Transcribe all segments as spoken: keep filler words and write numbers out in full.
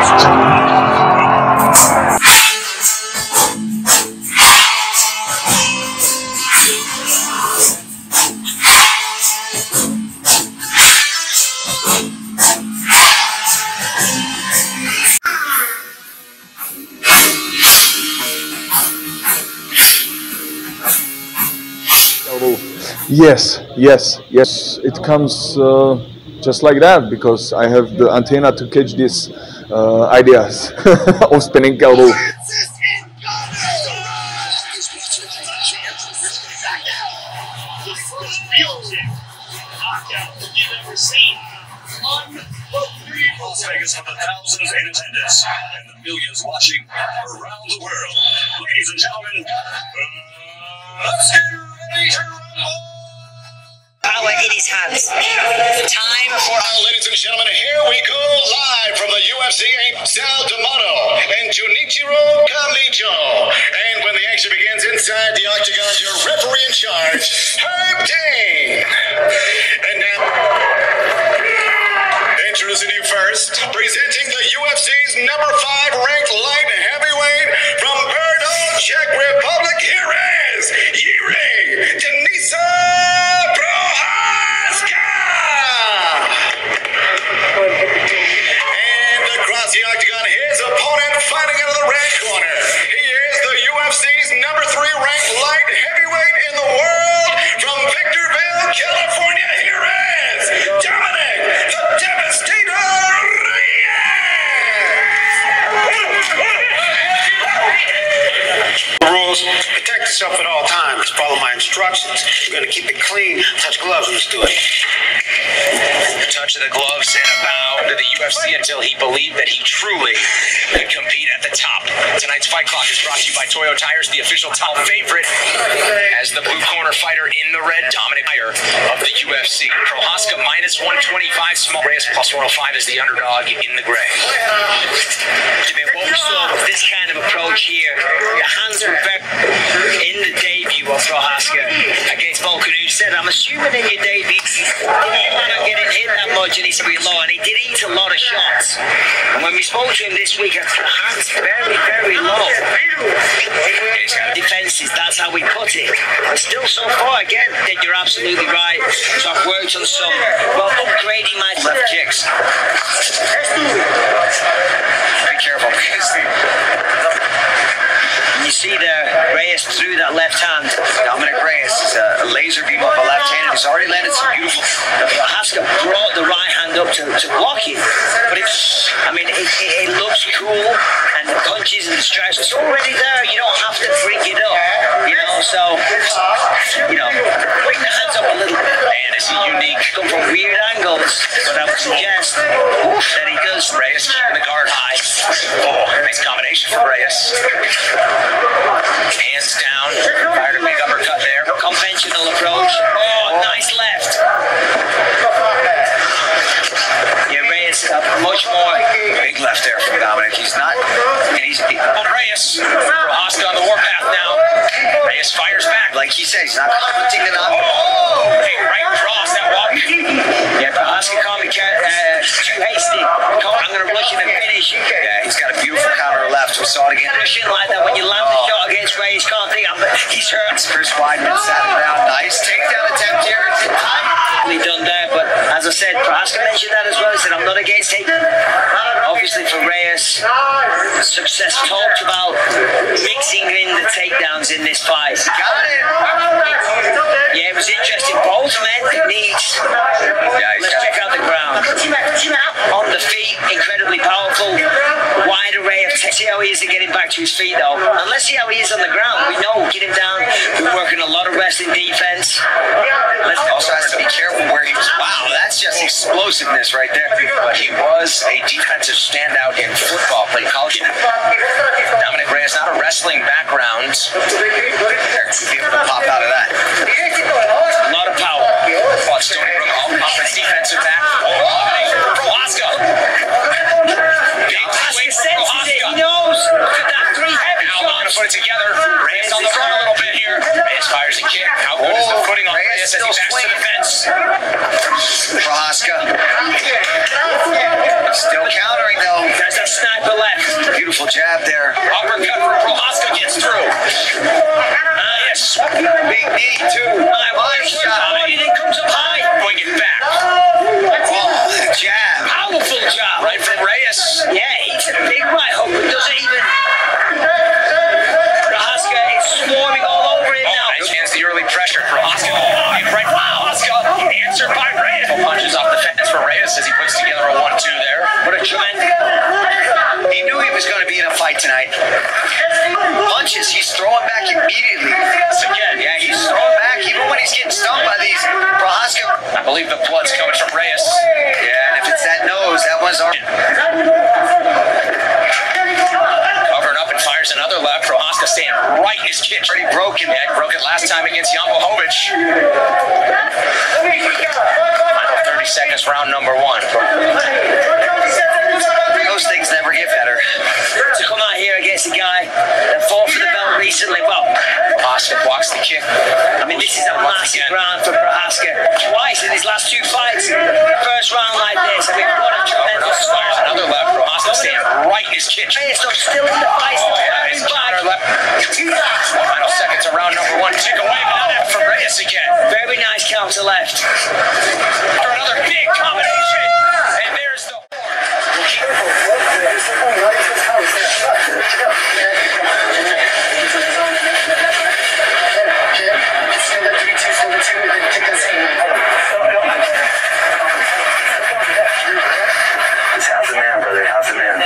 Yes, yes, yes. It comes uh, just like that because I have the antenna to catch these uh, ideas of spinning elbow. Las Vegas with the thousands in attendance and the millions watching around the world. Ladies and gentlemen, uh, let's get ready to rumble! Power in his hands. Time for our ladies and gentlemen, here we go live from the U F C Sal D'Amato and Junichiro Kamijo. And when the action begins inside the octagon, your referee in charge, Herb Dean. And now, introducing you first, presenting the U F C's number five ranked light heavyweight from Brno, Czech Republic, here is Jiří Denisa Procházka! And across the octagon, his opponent fighting out of the red corner. He is the U F C's number three ranked light heavyweight in the world from Victorville, California. Here is Dominic the Devastator Reyes! Rules: protect yourself at all times. Follow my instructions. We're gonna keep it clean. Touch gloves. Let's do it. A touch of the gloves and a bow to the U F C until he believed that he truly could compete at the top. Tonight's Fight Clock is brought to you by Toyo Tires, the official top favorite, as the blue corner fighter in the red, Dominic Meyer of the U F C. Procházka minus one twenty-five, Small Reyes plus one oh five is the underdog in the gray. Jimmy, what we saw was this kind of approach here. The hands were very in the debut of Procházka against Volkan, who said, I'm assuming in your debut, you might not getting hit that much, and he's pretty low, and he did eat a lot of shots. And when we spoke to him this week, the hands very, very low. Defenses, that's how we put it. But still, so far, again, then you're absolutely right. So I've worked on some, well, upgrading my left kicks. Be careful, because the You see there, Reyes threw that left hand. Dominic Reyes is a laser beam of a left-handed. He's already landed some beautiful. Procházka brought the right hand up to, to block it, but it's, I mean, it, it, it looks cool, and the punches and the strikes, it's already there. You don't have to freak it up, you know. So, you know, bring the hands up a little bit. Man, is he unique? Come from weird angles, but I would suggest that he does. Reyes keeping the guard high. Oh, nice combination for Reyes. Hands down, fired a big uppercut there. Conventional approach. Oh, nice left. Yeah, Reyes uh, much more. Big left there from Dominic. He's not. And he's on Reyes. Procházka on the warpath now. Reyes fires back. Like he said, he's not conflicting it up. Oh, big right cross that walk. Yeah, Procházka can't be uh, too hasty. I'm going to rush in and finish. Yeah, he's got a beautiful counter left. We saw it again. Rushing like that when you land the shot against Reyes, can't think I'm, he's hurt. Chris Weidman sat him down. Nice takedown attempt here. Tightly done there, but as I said, Procházka mentioned that as well. He said, I'm not against taking. Obviously for Reyes, success talked about mixing in the takedowns in this fight. Got it. Yeah, it was interesting. Both men techniques. Yeah, Let's check out the ground. On the feet, incredibly powerful. Wide array of tech. See how he is at getting back to his feet though. And let's see how he is on the ground. We know, get him down. We're working a lot of wrestling defense. Let's also has to be careful where he was. Wow, that's just explosiveness right there. But he was a defensive standout in football, played college. Dominic Reyes, not a wrestling background. There, to be able to pop out of that. A lot of power. Oh, Stony Brook all up his defensive back. Oh, Procházka. Procházka senses it. He knows. Look at that. Three heavy now we're going to shots. put it together. Reyes on the run a little bit here. Reyes fires a kick. How good is the footing on Reyes as he backs to the fence? Procházka. Still countering though. There's a sniper Powerful jab there. Uppercut from Prochazka gets through. Nice. Big knee, too. Body shot. And it comes up high. Bring it back. Oh, jab. Powerful job. Right from Reyes. Yeah, he's a big right hook, but doesn't even. Prochazka is swarming all over it Oh, now. nice hands the early pressure. Prochazka. Right from Prochazka. Answered by Reyes. Punches off the fence for Reyes as he puts together a one two there. What a tremendous. He knew he was going to be in a fight tonight. Punches, he's throwing back immediately. Once again, Yeah, he's throwing back even when he's getting stung by these. Prochazka. I believe the blood's coming from Reyes. Yeah, and if it's that nose, that one's our. Covering up and fires another left. Prochazka staying right in his kitchen. Already broken. Yeah, broke it last time against Jan Blachowicz. Final thirty seconds, round number one. Those things never get better. To come out here against a guy that fought for the belt recently, well, Prochazka blocks the kick. I mean, this is a massive round for Prochazka. Twice in his last two fights, first round like this. I mean, what a tremendous Fires start. another left. Prochazka staying right in his kitchen. Reyes though still in the fight, Oh, yeah, coming his back. counter left. Final seconds of round number one. Tick away, but not that from Reyes again. Very nice counter left. After another big combination. And there's the How's the man, brother? How's the man?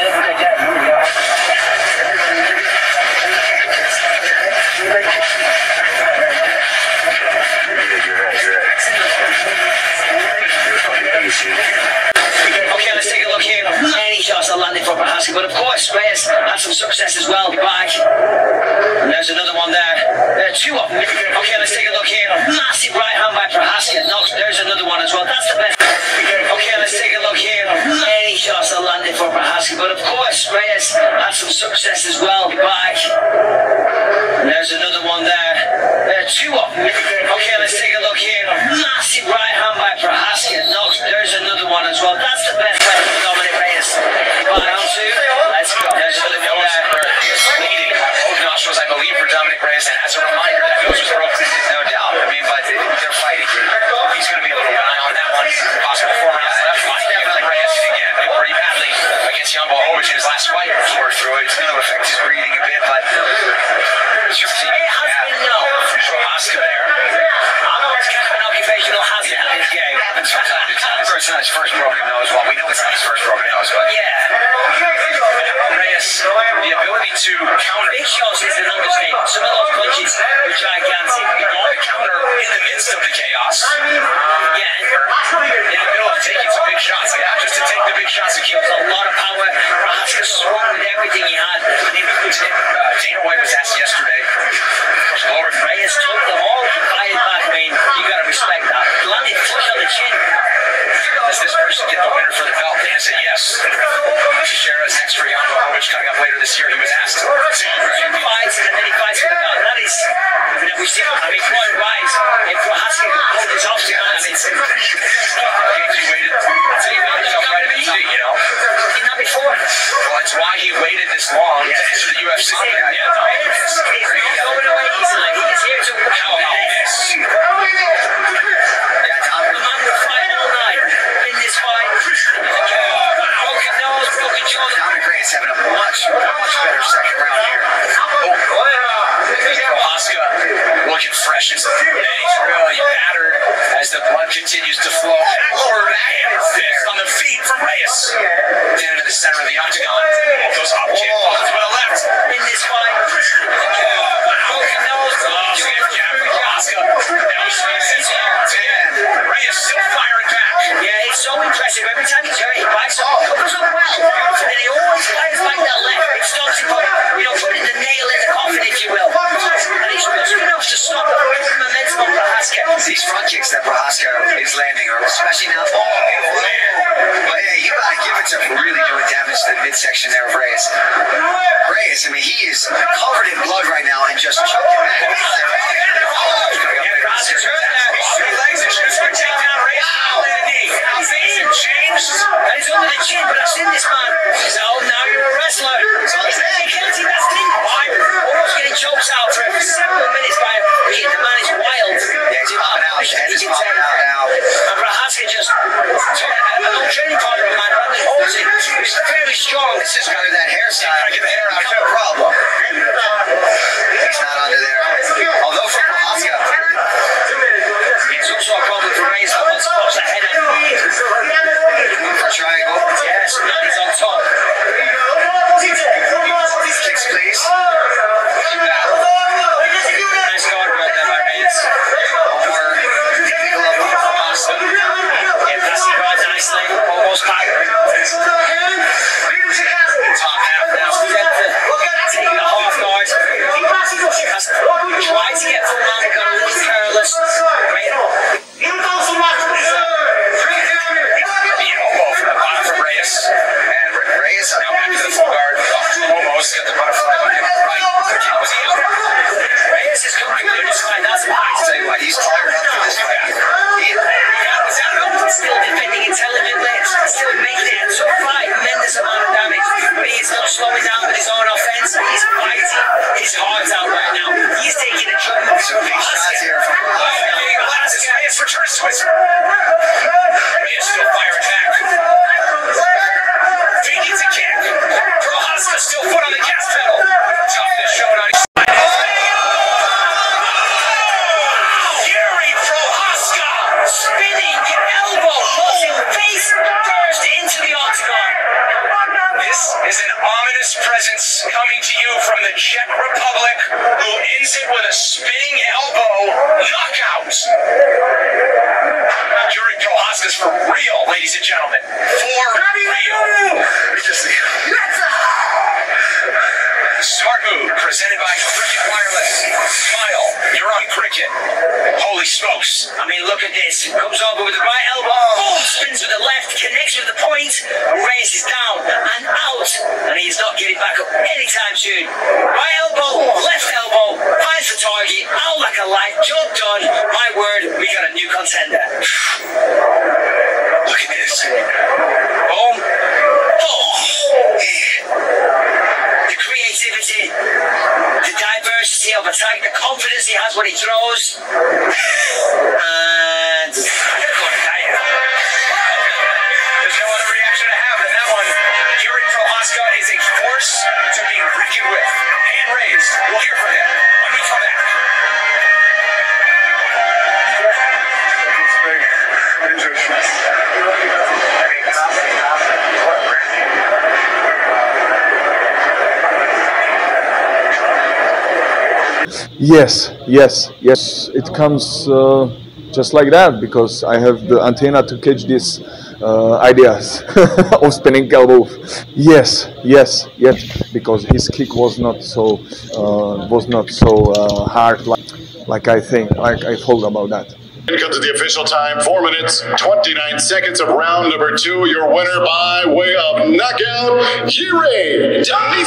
Okay, let's take a look here. Any shots are landing for Prochazka, but of course, Reyes had some success as well. Back. And there's another one there. There are two of them. Okay, let's take a look here. Massive right hand by Prochazka. No, there's another one as well. That's the best. Okay, let's take a look here. Any shots are landing for Prochazka, but of course, Reyes had some success as well. Back. And there's another one there. There are two of them. Okay, let's take a look here. Massive right hand by Prochazka. No, there's another one as well. That's the best way to dominate Reyes. Right, on two. Let's go. There's another one there. bleeding. Both nostrils, I believe, for Dominic Reyes. And as a reminder, that nose was broken. No doubt. I mean, but they're fighting. He's going to be a little eye on that one. Possible four rounds left. Dominic Reyes again. Did pretty badly against Jan Blachowicz in his last fight. Tore through it. It's going to affect his breathing a bit, but. It has been no. Prochazka there. It's kind of an occupational hazard in this game. Happens from time to time. It's not his first broken nose. Well, we know it's not his first broken nose, but. Yeah. Reyes, the ability to counter. Big shots is an understatement. Some of those punches were gigantic. Going to counter in the midst of the chaos. Yeah. In the middle of taking some big shots. Yeah, just to take the big shots to keep There's a lot of power. Prochazka swung with everything he had. And he was Uh, Dana White was asked yesterday. Glory. Reyes took them all and fired back. I mean, you got to respect that. Landed flush on the chin. Does this person get the winner for the belt? Dana said yes. Teixeira's next for Jan Blachowicz coming up later this year. He was asked. Two fights and then he fights for the belt. That is, you know, we see, I mean, Floyd Wise, if Prochazka pulled this off to man, I mean, He waited. That's how you make yourself right in the seat, you know? did not before. Well, it's why he waited this long to enter the U F C. Yeah, yeah, no, He's not going away easily. He's here to win. how about this? Yeah, Dominic. The man will fight all night in this fight. Broken nose, broken shoulder. Dominic Reyes having a much, much better second round here. Prochazka looking fresh as and he's really battered as the blood continues to flow backward. And it's this on the feet from Reyes. Down into the center of the octagon. Both those hop kick balls to the left. In this fight. Broken nose, Oh, stiff jab from Prochazka. Now he's facing ten. Reyes still firing back. yeah, it's so impressive. Every time he's hurt, he bites up, covers up well. And then he always fights back that left. It starts to put, you know, putting the nail in the coffin, if you will. And he's just enough to stop the momentum on Prochazka. These front kicks that Prochazka is landing are especially now. Oh, man. But yeah, you gotta give it to him for really doing damage to the midsection there of Reyes. Reyes, I mean, he is covered in blood right now and just choking back. Yeah, Prochazka's hurt there. He's three legs and shoots for a takedown. Reyes landed a knee. His face has changed. And he's under the chin, but I've seen this man. So now you're a wrestler. So he's pushed head it, is he can popping take out it. now. And Prohaska just took a little training partner of mine, Brandon Halsey, who's very strong. It's just under that hairstyle. Get the hair out, no problem. He's not under there. Although for Prohaska, It's also a problem for Reyes that wants to push the head in. for a triangle. Yes, and he's on top. Kicks, please. Nice guard work there by Reyes. Or Nicola Awesome. Yeah, passing guard nicely. Almost back. Top half now. Taking the half guard. Has tried to get full man, but got a little careless. Great. Elbow from the bottom from Reyes. and Reyes. Now back to the full guard. Almost got the butterfly on him right. How was he out? Reyes is coming good despite that spot. I'll tell you what, he's fired up for this fight. He, Still defending intelligently, still making it a tough fight, tremendous amount of damage, but he is not slowing down with his own offense. He's fighting his heart out right now. He's taking a jump. some big shots here from Prohaska. Reyes returns to his. Reyes still firing back. He needs a kick. Prohaska still foot on the gas pedal. Toughness shown on his side. Yuri Prohaska spinning elbow, pulsing face first into the octagon. This is an ominous presence coming to you from the Czech Republic, who ends it with a spinning elbow knockout. Yuri Prohaska's for real, ladies and gentlemen. For real. Smart move presented by Cricket Wireless. Smile, you're on Cricket. Holy smokes. I mean, look at this. Comes over with the right elbow, boom, spins with the left, connects with the point, and Reyes is down and out, and he's not getting back up anytime soon. Right elbow, left elbow, finds the target, out like a light, job done. My word, we got a new contender. Look at this. Boom. Oh. The creativity, the diversity of attack, the confidence he has when he throws, and There's no other reaction to have than that one. Yuri Prohaska is a force to be reckoned with. Hand raised. We'll hear from him when we come back. Yes, yes, yes. It comes uh, just like that because I have the antenna to catch these uh, ideas of spinning elbow. Yes, yes, yes. Because his kick was not so uh, was not so uh, hard like, like I think, like I thought about that. Here comes the official time, four minutes, twenty-nine seconds of round number two. Your winner by way of knockout, Yuri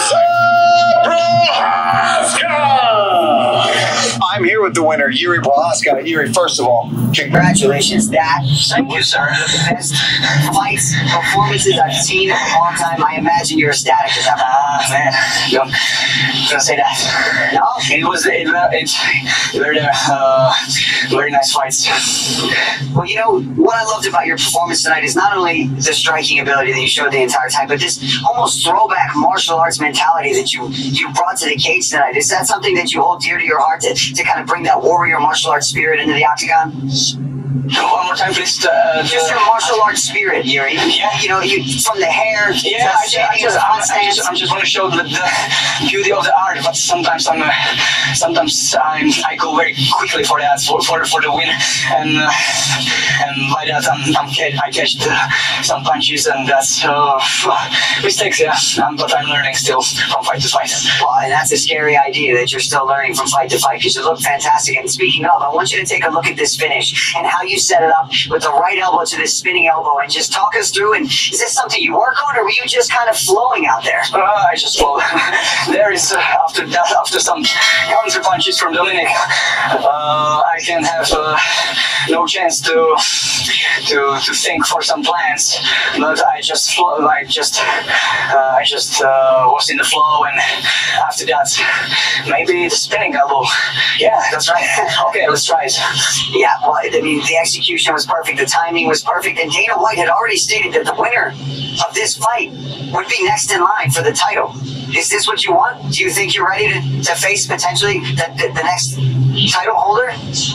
Prohaska. I'm here with the winner, Yuri Prohaska. Yuri, first of all, congratulations. That Thank you, sir. was the best fights, performances I've seen in a long time. I imagine you're ecstatic at that. Ah, man, you know, gonna say that. No? It was, it, it, very, uh, very nice fights. Well, you know, what I loved about your performance tonight is not only the striking ability that you showed the entire time, but this almost throwback martial arts mentality that you, you brought to the cage tonight. Is that something that you hold dear to your heart to, to kind of bring that warrior martial arts spirit into the octagon? One more time, please. Uh, Just your martial arts spirit, Yuri. Yeah. You know, you from the hair to Yeah, I just, I standing just, in the I, front I stance. just, I just want to show the, the beauty of the art, but sometimes I'm, uh, sometimes I'm, I go very quickly for that, for for, for the win, and uh, and by that I'm, I'm I catch the, some punches, and that's uh, mistakes, yeah. Um, but I'm learning still from fight to fight. Well, and that's a scary idea that you're still learning from fight to fight because you look fantastic. And speaking of, I want you to take a look at this finish and how you you set it up with the right elbow to this spinning elbow, and just talk us through. And is this something you work on, or were you just kind of flowing out there? Uh, I just flow. There is uh, after that, after some counter punches from Dominic, uh, I can have uh, no chance to to to think for some plans. But I just flow, like just uh, I just uh, was in the flow, and after that, maybe the spinning elbow. Yeah, that's right. Okay, let's try it. Yeah, well, I mean, the execution was perfect, the timing was perfect, and Dana White had already stated that the winner of this fight would be next in line for the title. Is this what you want? Do you think you're ready to, to face potentially the, the, the next title holder?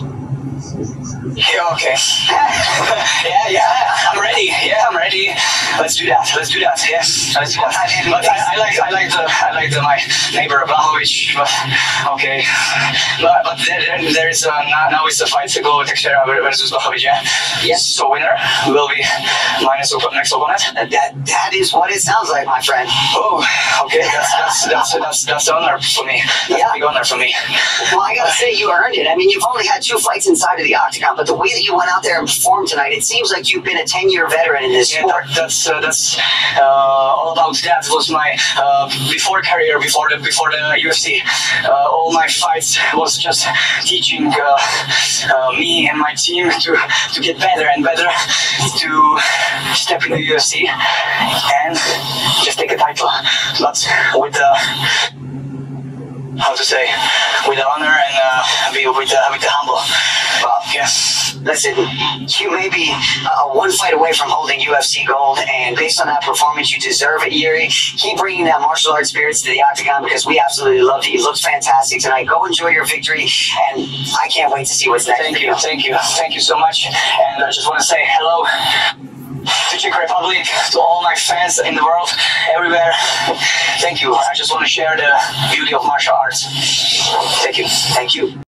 Yeah, okay. yeah, yeah, I'm ready. Yeah, I'm ready. Let's do that. Let's do that. Yeah, let's do that. But I, I like, I like the, I like the, my neighbor Blachowicz. But okay, but, but there, there, there is a, now, now it's a fight to go Teixeira versus Blachowicz. Yeah. Yes. So winner will be my next opponent. That that is what it sounds like, my friend. Oh, okay. That's that's that's that's that's an honor for me. That's Yeah. a big honor for me. Well, I gotta say, you earned it. I mean, you've only had two fights inside of the octagon, but the way that you went out there and performed tonight, it seems like you've been a ten-year veteran in this Yeah, sport. that, that's uh, that's uh, all about that. Was my uh, before career, before the before the U F C. Uh, all my fights was just teaching uh, uh, me and my team to to get better and better, to step in the U F C and just take a title, but with the how to say, with the honor and uh, be with the with the humble. Well, yes. Listen, you may be uh, one fight away from holding U F C gold, and based on that performance, you deserve it, Yuri. Keep bringing that martial arts spirits to the octagon, because we absolutely loved it. You looked fantastic tonight. Go enjoy your victory, and I can't wait to see what's next. Thank you, thank you, thank you so much. And I just want to say hello to Czech Republic, to all my fans in the world, everywhere. Thank you. I just want to share the beauty of martial arts. Thank you. Thank you.